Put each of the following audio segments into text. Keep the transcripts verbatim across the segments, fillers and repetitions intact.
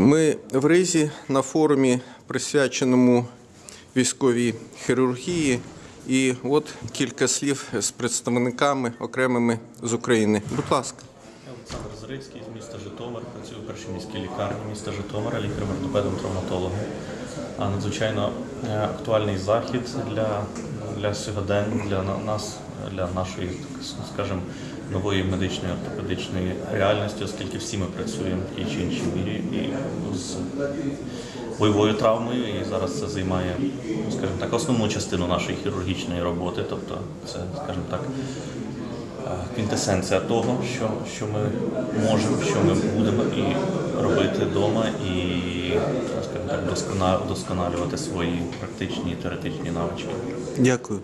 Ми в Ризі на форумі, присвяченому військовій хірургії, і от кілька слів з представниками окремими з України. Будь ласка. Олександр Зарицький з міста Житомир, працюю в першій міській лікарні міста Житомира, лікарем-ортопедом, травматологом. А надзвичайно актуальний захід для, для сьогодення, для нас, для нашої, скажімо, нової медичної ортопедичної реальності, оскільки всі ми працюємо в тій чи іншій мірі і з бойовою травмою, і зараз це займає, скажімо так, основну частину нашої хірургічної роботи, тобто це, скажімо так, квінтесенція того, що, що ми можемо, що ми будемо і робити вдома, і, скажімо так, вдосконалювати свої практичні і теоретичні навички. Дякую.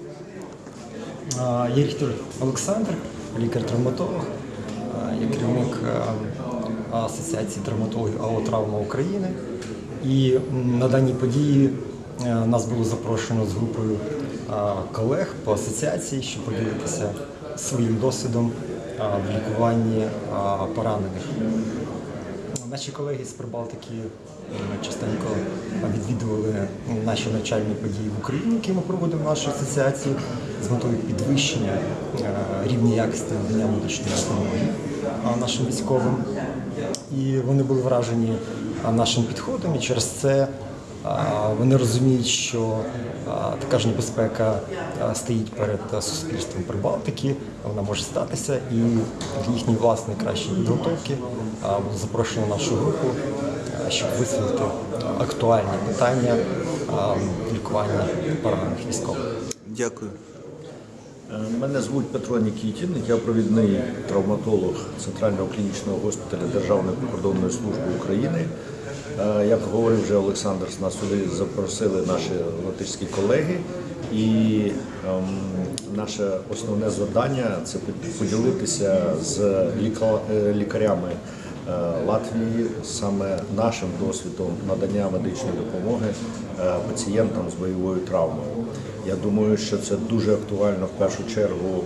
Я Ріхтер Олександр, лікар-травматолог, я керівник Асоціації травматологів АО «Травма України». І на даній події нас було запрошено з групою колег по асоціації, щоб поділитися своїм досвідом в лікуванні поранених. Наші колеги з Прибалтики частенько відвідували наші навчальні події в Україні, які ми проводимо в нашій асоціації, з метою підвищення рівня якості надання медичної допомоги нашим військовим. І вони були вражені нашим підходом, і через це вони розуміють, що така ж небезпека стоїть перед суспільством Прибалтики, вона може статися, і для їхньої власної кращої підготовки було запрошено нашу групу, щоб висвітлити актуальні питання лікування поранених військових. Дякую. Мене звуть Петро Нікітін, я провідний травматолог Центрального клінічного госпіталю Державної прикордонної служби України. Як говорив вже Олександр, нас сюди запросили наші латишські колеги, і ем, наше основне завдання – це поділитися з лікарями Латвії саме нашим досвідом надання медичної допомоги пацієнтам з бойовою травмою. Я думаю, що це дуже актуально в першу чергу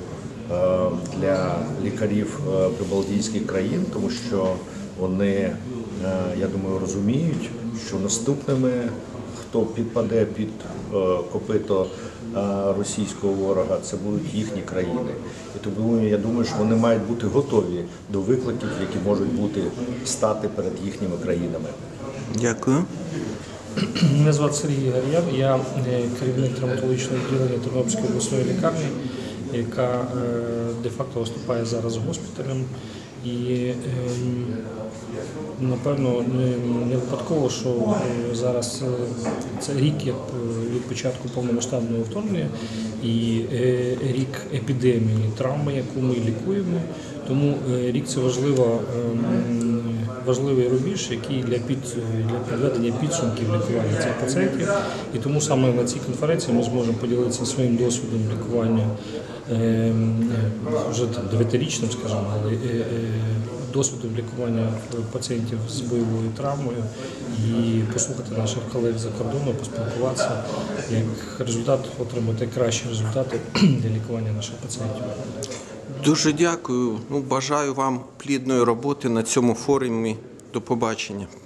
для лікарів прибалтійських країн, тому що вони, я думаю, розуміють, що наступними, хто підпаде під копито російського ворога, це будуть їхні країни. І тому я думаю, що вони мають бути готові до викликів, які можуть бути стати перед їхніми країнами. Дякую. Мене звати Сергій Гар'ян, я керівник травматологічного відділення Тернопільської обласної лікарні, яка де-факто виступає зараз госпіталем. І напевно не випадково, що зараз це рік як від початку повномасштабного вторгнення і рік епідемії травми, яку ми лікуємо. Тому рік це важливо, важливий рубіж, який для, під, для підведення підсумків лікування цих пацієнтів. І тому саме на цій конференції ми зможемо поділитися своїм досвідом лікування вже дев'ятирічним, скажімо, але досвідом лікування пацієнтів з бойовою травмою і послухати наших колег за кордоном, поспілкуватися, як результат отримати кращі результати для лікування наших пацієнтів. Дуже дякую. Ну, бажаю вам плідної роботи на цьому форумі. До побачення.